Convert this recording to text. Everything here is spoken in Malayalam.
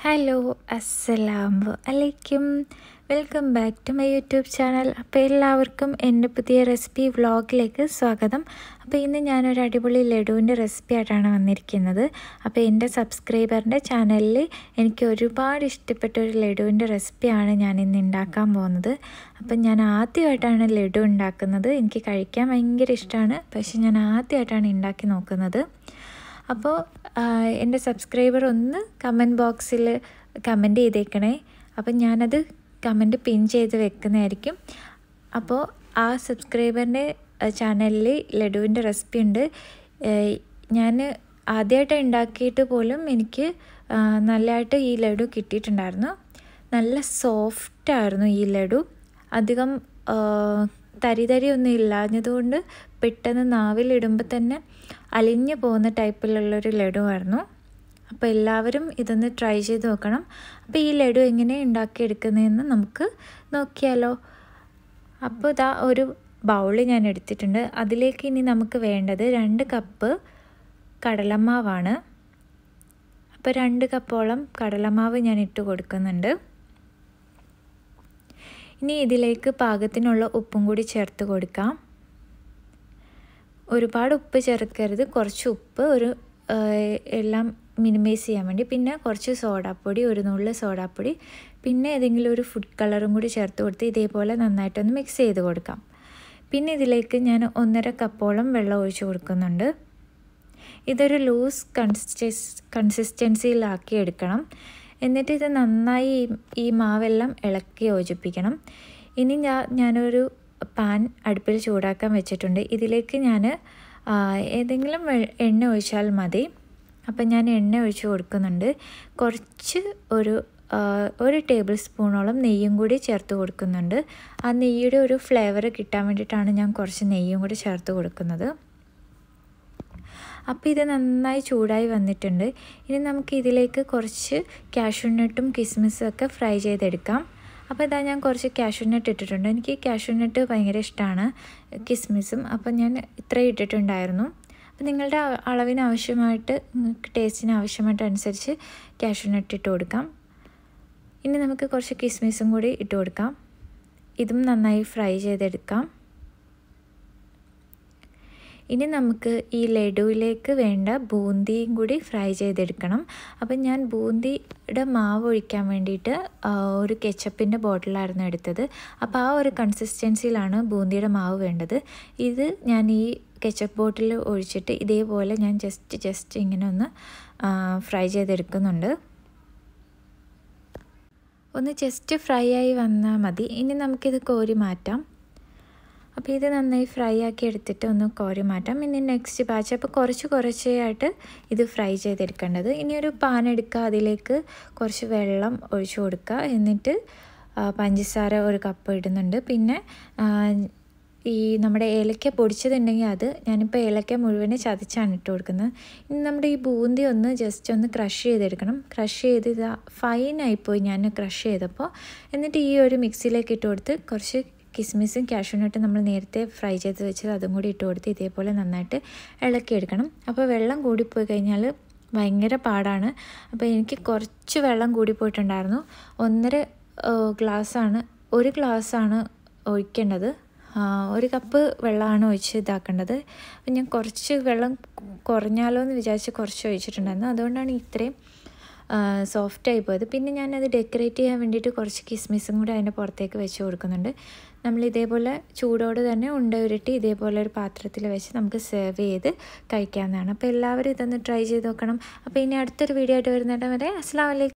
ഹലോ അസ്സലാമു അലൈക്കും welcome back to my YouTube channel. അപ്പോൾ എല്ലാവർക്കും എൻ്റെ പുതിയ റെസിപ്പി വ്ളോഗിലേക്ക് സ്വാഗതം. അപ്പോൾ ഇന്ന് ഞാനൊരു അടിപൊളി ലഡുവിൻ്റെ റെസിപ്പി ആയിട്ടാണ് വന്നിരിക്കുന്നത്. അപ്പോൾ എൻ്റെ സബ്സ്ക്രൈബറിൻ്റെ ചാനലിൽ എനിക്ക് ഒരുപാട് ഇഷ്ടപ്പെട്ട ഒരു ലഡുവിൻ്റെ റെസിപ്പിയാണ് ഞാൻ ഇന്ന് ഉണ്ടാക്കാൻ പോകുന്നത്. അപ്പം ഞാൻ ആദ്യമായിട്ടാണ് ലഡു ഉണ്ടാക്കുന്നത്. എനിക്ക് കഴിക്കാൻ ഭയങ്കര ഇഷ്ടമാണ്, പക്ഷേ ഞാൻ ആദ്യമായിട്ടാണ് ഉണ്ടാക്കി നോക്കുന്നത്. അപ്പോൾ എൻ്റെ സബ്സ്ക്രൈബർ ഒന്ന് കമൻറ്റ് ബോക്സിൽ കമൻറ്റ് ചെയ്തേക്കണേ. അപ്പം ഞാനത് കമൻറ്റ് പിൻ ചെയ്ത് വെക്കുന്നതായിരിക്കും. അപ്പോൾ ആ സബ്സ്ക്രൈബറിൻ്റെ ചാനലിൽ ലഡുവിൻ്റെ റെസിപ്പി ഉണ്ട്. ഞാൻ ആദ്യമായിട്ട് ഉണ്ടാക്കിയിട്ട് പോലും എനിക്ക് നല്ലതായിട്ട് ഈ ലഡു കിട്ടിയിട്ടുണ്ടായിരുന്നു. നല്ല സോഫ്റ്റായിരുന്നു ഈ ലഡു. അധികം തരി ഒന്നും ഇല്ലാഞ്ഞതുകൊണ്ട് പെട്ടെന്ന് നാവിലിടുമ്പോൾ തന്നെ അലിഞ്ഞു പോകുന്ന ടൈപ്പിലുള്ളൊരു ലഡുവായിരുന്നു. അപ്പോൾ എല്ലാവരും ഇതൊന്ന് ട്രൈ ചെയ്ത് നോക്കണം. അപ്പോൾ ഈ ലഡു എങ്ങനെ ഉണ്ടാക്കിയെടുക്കുന്നതെന്ന് നമുക്ക് നോക്കിയാലോ. അപ്പോൾ ഇതാ ഒരു ബൗൾ ഞാൻ എടുത്തിട്ടുണ്ട്. അതിലേക്ക് ഇനി നമുക്ക് വേണ്ടത് 2 കപ്പ് കടലമാവാണ്. അപ്പോൾ 2 കപ്പോളം കടലമാവ് ഞാൻ ഇട്ട് കൊടുക്കുന്നുണ്ട്. ഇനി ഇതിലേക്ക് പാകത്തിനുള്ള ഉപ്പും കൂടി ചേർത്ത് കൊടുക്കാം. ഒരുപാട് ഉപ്പ് ചേർക്കരുത്, കുറച്ച് ഉപ്പ് എല്ലാം മിനിമൈസ് ചെയ്യാൻ വേണ്ടി. പിന്നെ കുറച്ച് സോഡാപ്പൊടി, ഒരു നുള്ള് സോഡാപ്പൊടി, പിന്നെ ഏതെങ്കിലും ഒരു ഫുഡ് കളറും കൂടി ചേർത്ത് കൊടുത്ത് ഇതേപോലെ നന്നായിട്ടൊന്ന് മിക്സ് ചെയ്ത് കൊടുക്കാം. പിന്നെ ഇതിലേക്ക് ഞാൻ 1.5 കപ്പോളം വെള്ളം ഒഴിച്ച് കൊടുക്കുന്നുണ്ട്. ഇതൊരു ലൂസ് കൺസിസ്റ്റൻസിയിലാക്കി എടുക്കണം. എന്നിട്ട് ഇത് നന്നായി ഈ മാവെല്ലാം ഇളക്കി യോജിപ്പിക്കണം. ഇനി ഞാനൊരു പാൻ അടുപ്പിൽ ചൂടാക്കാൻ വെച്ചിട്ടുണ്ട്. ഇതിലേക്ക് ഞാൻ ഏതെങ്കിലും എണ്ണ ഒഴിച്ചാൽ മതി. അപ്പം ഞാൻ എണ്ണ ഒഴിച്ച് കൊടുക്കുന്നുണ്ട്. കുറച്ച് ഒരു ടേബിൾ സ്പൂണോളം നെയ്യും കൂടി ചേർത്ത് കൊടുക്കുന്നുണ്ട്. ആ നെയ്യുടെ ഒരു ഫ്ലേവർ കിട്ടാൻ വേണ്ടിയിട്ടാണ് ഞാൻ കുറച്ച് നെയ്യും കൂടി ചേർത്ത് കൊടുക്കുന്നത്. അപ്പോൾ ഇത് നന്നായി ചൂടായി വന്നിട്ടുണ്ട്. ഇനി നമുക്ക് ഇതിലേക്ക് കുറച്ച് കാഷ്യൂനട്ടും കിസ്മിസും ഒക്കെ ഫ്രൈ ചെയ്തെടുക്കാം. അപ്പോൾ ഇതാ ഞാൻ കുറച്ച് കാഷ്യൂനട്ട് ഇട്ടിട്ടുണ്ട്. എനിക്ക് കാഷ്യൂനട്ട് ഭയങ്കര ഇഷ്ടമാണ്, കിസ്മിസും. അപ്പം ഞാൻ ഇത്രയും ഇട്ടിട്ടുണ്ടായിരുന്നു. അപ്പോൾ നിങ്ങളുടെ അളവിന് ആവശ്യമായിട്ട്, ടേസ്റ്റിന് ആവശ്യമായിട്ട് അനുസരിച്ച് കാഷ്യൂനട്ട് ഇട്ട് കൊടുക്കാം. ഇനി നമുക്ക് കുറച്ച് കിസ്മിസും കൂടി ഇട്ട് കൊടുക്കാം. ഇതും നന്നായി ഫ്രൈ ചെയ്തെടുക്കാം. ഇനി നമുക്ക് ഈ ലഡുവിലേക്ക് വേണ്ട ബൂന്തിയും കൂടി ഫ്രൈ ചെയ്തെടുക്കണം. അപ്പം ഞാൻ ബൂന്തിയുടെ മാവ് ഒഴിക്കാൻ വേണ്ടിയിട്ട് ഒരു കെച്ചപ്പിൻ്റെ ബോട്ടിലായിരുന്നു എടുത്തത്. അപ്പോൾ ആ ഒരു കൺസിസ്റ്റൻസിയിലാണ് ബൂന്തിയുടെ മാവ് വേണ്ടത്. ഇത് ഞാൻ ഈ കെച്ചപ്പ് ബോട്ടിൽ ഒഴിച്ചിട്ട് ഇതേപോലെ ഞാൻ ജസ്റ്റ് ഇങ്ങനെ ഒന്ന് ഫ്രൈ ചെയ്തെടുക്കുന്നുണ്ട്. ഒന്ന് ജസ്റ്റ് ഫ്രൈ ആയി വന്നാൽ മതി. ഇനി നമുക്കിത് കോരി മാറ്റാം. അപ്പോൾ ഇത് നന്നായി ഫ്രൈ ആക്കി എടുത്തിട്ട് ഒന്ന് കോരി മാറ്റാം. ഇനി നെക്സ്റ്റ് ബാച്ച്. അപ്പോൾ കുറച്ചായിട്ട് ഇത് ഫ്രൈ ചെയ്തെടുക്കേണ്ടത്. ഇനി ഒരു പാൻ എടുക്കുക, അതിലേക്ക് കുറച്ച് വെള്ളം ഒഴിച്ചു കൊടുക്കുക. എന്നിട്ട് പഞ്ചസാര 1 കപ്പ് ഇടുന്നുണ്ട്. പിന്നെ ഈ നമ്മുടെ ഏലക്ക പൊടിച്ചതുണ്ടെങ്കിൽ അത്, ഞാനിപ്പോൾ ഏലക്ക മുഴുവൻ ചതച്ചാണ് ഇട്ട് കൊടുക്കുന്നത്. ഇനി നമ്മുടെ ഈ ബൂന്തി ഒന്ന് ജസ്റ്റ് ഒന്ന് ക്രഷ് ചെയ്തെടുക്കണം. ക്രഷ് ചെയ്ത് ഇത് ഫൈനായിപ്പോയി ഞാൻ ക്രഷ് ചെയ്തപ്പോൾ. എന്നിട്ട് ഈ ഒരു മിക്സിയിലേക്ക് ഇട്ട് കൊടുത്ത് കുറച്ച് കിസ്മിസും കാഷ്യൂനട്ടും നമ്മൾ നേരത്തെ ഫ്രൈ ചെയ്ത് വെച്ചത് അതും കൂടി ഇട്ട് കൊടുത്ത് ഇതേപോലെ നന്നായിട്ട് ഇളക്കിയെടുക്കണം. അപ്പോൾ വെള്ളം കൂടിപ്പോയി കഴിഞ്ഞാൽ ഭയങ്കര പാടാണ്. അപ്പോൾ എനിക്ക് കുറച്ച് വെള്ളം കൂടിപ്പോയിട്ടുണ്ടായിരുന്നു. 1 ഗ്ലാസ്സാണ് ഒഴിക്കേണ്ടത്. 1 കപ്പ് വെള്ളമാണ് ഒഴിച്ച് ഇതാക്കേണ്ടത്. അപ്പം ഞാൻ കുറച്ച് വെള്ളം കുറഞ്ഞാലോ എന്ന് വിചാരിച്ച് കുറച്ച് ഒഴിച്ചിട്ടുണ്ടായിരുന്നു. അതുകൊണ്ടാണ് ഇത്രയും സോഫ്റ്റായി പോയത്. പിന്നെ ഞാനത് ഡെക്കറേറ്റ് ചെയ്യാൻ വേണ്ടിയിട്ട് കുറച്ച് കിസ്മിസും കൂടി അതിൻ്റെ പുറത്തേക്ക് വെച്ച് കൊടുക്കുന്നുണ്ട്. നമ്മൾ ഇതേപോലെ ചൂടോടെ തന്നെ ഉരുട്ടി ഇതേപോലെ ഒരു പാത്രത്തിൽ വെച്ച് നമുക്ക് സെർവ് ചെയ്ത് കഴിക്കാവുന്നതാണ്. അപ്പോൾ എല്ലാവരും ഇതൊന്ന് ട്രൈ ചെയ്ത് നോക്കണം. അപ്പോൾ ഇനി അടുത്തൊരു വീഡിയോ ആയിട്ട് വരുന്നിടം വരെ അസ്സലാമു അലൈക്കും.